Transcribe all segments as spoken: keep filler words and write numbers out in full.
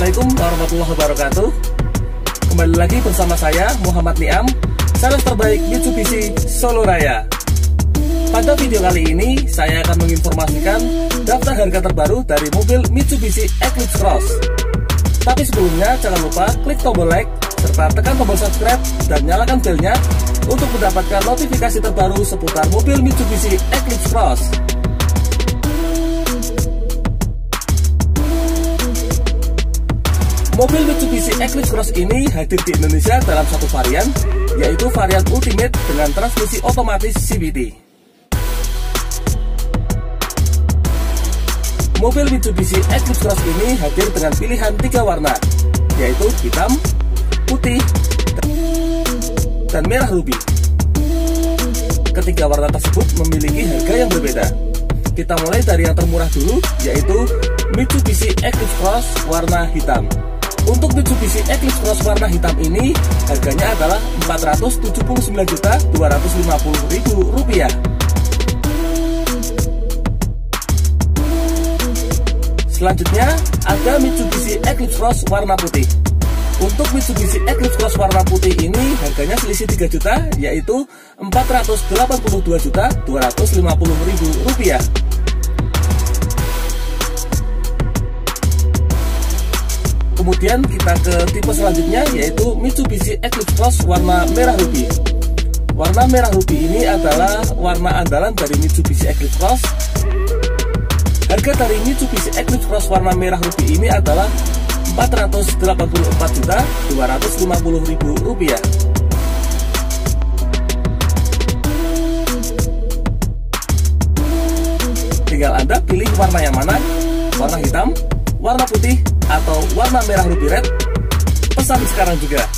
Assalamualaikum warahmatullahi wabarakatuh. Kembali lagi bersama saya Muhammad Niam, sales terbaik Mitsubishi Solo Raya. Pada video kali ini saya akan menginformasikan daftar harga terbaru dari mobil Mitsubishi Eclipse Cross. Tapi sebelumnya jangan lupa klik tombol like serta tekan tombol subscribe dan nyalakan belnya untuk mendapatkan notifikasi terbaru seputar mobil Mitsubishi Eclipse Cross. Mobil Mitsubishi Eclipse Cross ini hadir di Indonesia dalam satu varian, yaitu varian Ultimate dengan transmisi otomatis C V T. Mobil Mitsubishi Eclipse Cross ini hadir dengan pilihan tiga warna, yaitu hitam, putih, dan merah ruby. Ketiga warna tersebut memiliki harga yang berbeda. Kita mulai dari yang termurah dulu, yaitu Mitsubishi Eclipse Cross warna hitam. Untuk Mitsubishi Eclipse Cross warna hitam ini harganya adalah empat ratus tujuh puluh sembilan juta dua ratus lima puluh ribu rupiah. Selanjutnya ada Mitsubishi Eclipse Cross warna putih. Untuk Mitsubishi Eclipse Cross warna putih ini harganya selisih tiga juta, yaitu empat ratus delapan puluh dua juta dua ratus lima puluh ribu rupiah. Kemudian kita ke tipe selanjutnya, yaitu Mitsubishi Eclipse Cross warna merah ruby. Warna merah ruby ini adalah warna andalan dari Mitsubishi Eclipse Cross. Harga dari Mitsubishi Eclipse Cross warna merah ruby ini adalah empat ratus delapan puluh empat juta dua ratus lima puluh ribu rupiah. Tinggal Anda pilih warna yang mana, warna hitam, warna putih, atau warna merah ruby red. Pesan sekarang juga.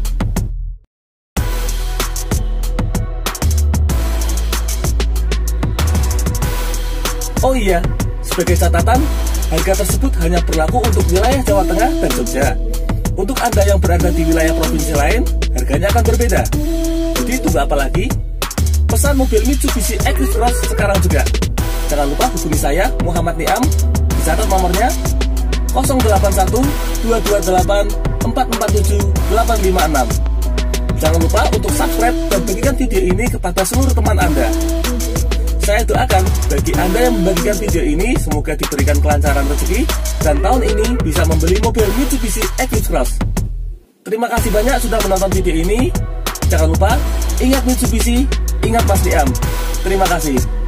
Oh iya, sebagai catatan, harga tersebut hanya berlaku untuk wilayah Jawa Tengah dan Jogja. Untuk Anda yang berada di wilayah provinsi lain, harganya akan berbeda. Jadi tunggu apa lagi? Pesan mobil Mitsubishi Eclipse Cross sekarang juga. Jangan lupa hubungi saya, Muhammad Niam. Dicatat nomornya nol delapan satu dua dua delapan empat empat tujuh delapan lima enam. Jangan lupa untuk subscribe dan bagikan video ini kepada seluruh teman Anda. Saya doakan bagi Anda yang membagikan video ini semoga diberikan kelancaran rezeki dan tahun ini bisa membeli mobil Mitsubishi Eclipse Cross. Terima kasih banyak sudah menonton video ini. Jangan lupa ingat Mitsubishi, ingat Mas Niam. Terima kasih.